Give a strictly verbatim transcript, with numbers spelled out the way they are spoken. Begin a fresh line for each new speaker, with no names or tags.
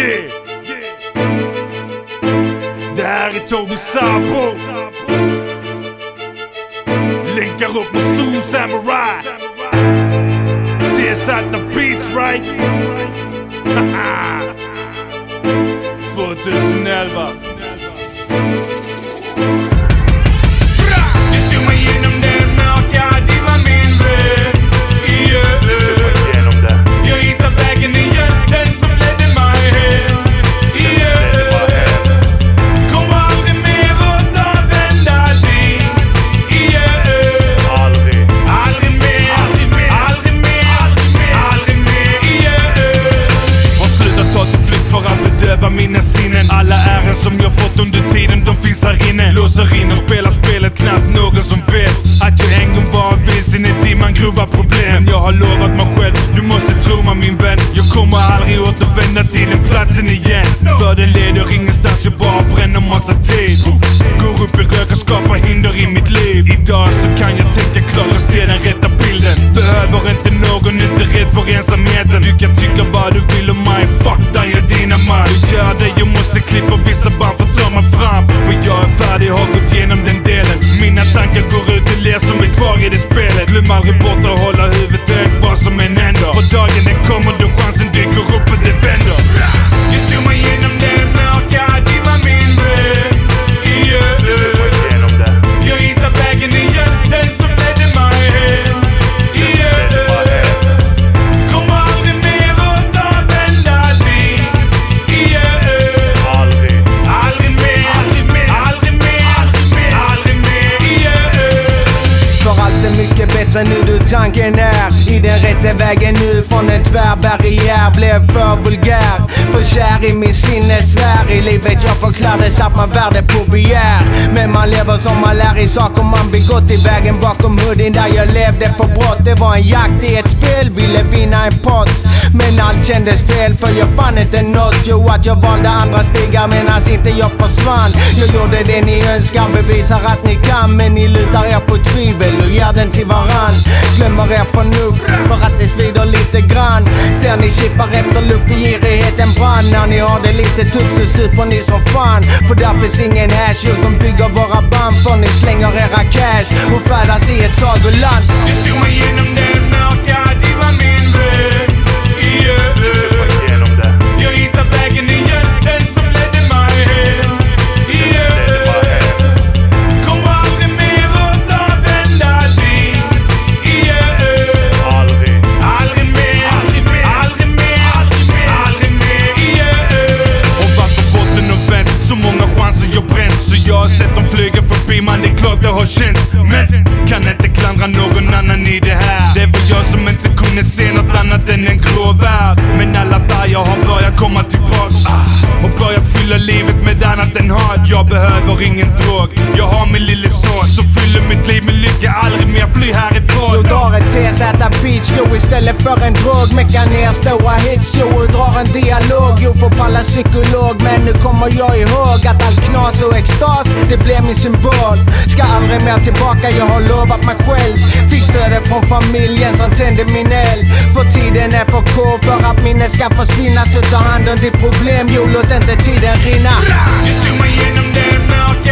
Yeah, yeah. Det här är Toby Zaiboot. Länkar upp med Zoosamurai. Tillsatta beats, right? tjugoelva.
Du tog mig genom den mörka, det var min väg. Yeah. Jag hittade vägen igen, den som ledde mig hem. Yeah. Kommer aldrig mer återvända dit. Yeah.
Aldrig.
Aldrig mer, aldrig mer, aldrig mer, aldrig mer. Yeah.
Har slutat ta till flykt för att bedöva mina sinnen. Alla ärenden som jag fått under tiden, de finns här inne. Låser in och spelar spelet, knappt någon som vet att jag en gång var vilsen i dimman, grova problem. Jag har lovat mig själv, du måste tro mig min vän. Jag kommer aldrig återvända till den platsen igen. För den leder ingenstans, jag bara bränner massa tid. Går upp i rök och skapar hinder i mitt liv. Idag så kan jag tänka klart och se den rätta bilden. Behöver inte någon, inte rädd för ensamheten. Du kan tycka vad du vill om mig, fuck dig och dina man. Jag gör det, jag måste klippa vissa band för att ta mig fram. För jag är färdig, har gått igenom den delen. Mina tankar går ut till er som är kvar i det spelet. Glöm aldrig bort att hålla huvudet högt vad som än händer. För dagen den kommer då chansen dyker upp och det vänder.
Du tog mig genom den mörka, det var min väg. Yeah. Jag hittade vägen igen, den som ledde mig hem. Yeah. Kommer aldrig mer återvända dit. Yeah.
Aldrig.
Aldrig mer, aldrig mer, aldrig mer, aldrig mer. Yeah.
För allt är mycket bättre nu du tanken är i den rätta vägen nu från en tvärbarriär. Blev för vulgär, för kär i min sinnessfär. I livet jag förklarade satt man värde på begär. Men man lever som man lär i saker man begått i vägen bakom hoodien där jag levde för brott. Det var en jakt i ett spel, ville vinna en pott. Men allt kändes fel för jag fann inte något. Jo att jag valde andra stigar medan inte jag försvann. Jag gjorde det ni önskar, bevisar att ni kan. Men ni lutar er på tvivel och ger den till varann. Glömmer er förnuft för att det svider lite grann. Ser ni chippar efter luft för girigheten brann. När ni har det lite tufft så super ni som fan. För där finns ingen hash som bygger våra band. För ni slänger era cash och färdas i ett sagoland.
Du tog mig genom den mörka, det var min väg. Yeah. Jag hittade vägen igen, den som ledde mig hem. Yeah. Kommer aldrig mer återvända dit. Yeah.
Aldrig.
Aldrig mer, aldrig mer, aldrig mer, aldrig mer. Yeah.
Och varit på botten och vänt, så många chanser jag bränt. Så jag har sett dem flyga förbi, man det är klart det har känts. Men kan inte klandra någon annan i det här. Det var jag som inte kunde se något annat än en grå värld. Men alla färger har börjat komma tillbaks och börjat fylla livet med annat än hat. Jag behöver ingen drog, jag har min lille son. Så fyller mitt liv med lycka, aldrig mer fly härifrån.
Jag drar en T Z beach jo istället för en drog. Mecka ner stora hits jo och drar en dialog. Jo får palla psykolog. Men nu kommer jag ihåg att all knas och extas det blev min symbol. Ska aldrig mer tillbaka, jag har lovat mig själv. Fick stödet från familjen som tände min eld. För tiden är för kort för att minnet ska försvinna. Så ta hand om ditt problem, jo låt inte tiden rinna.
Du tog mig genom den mörka,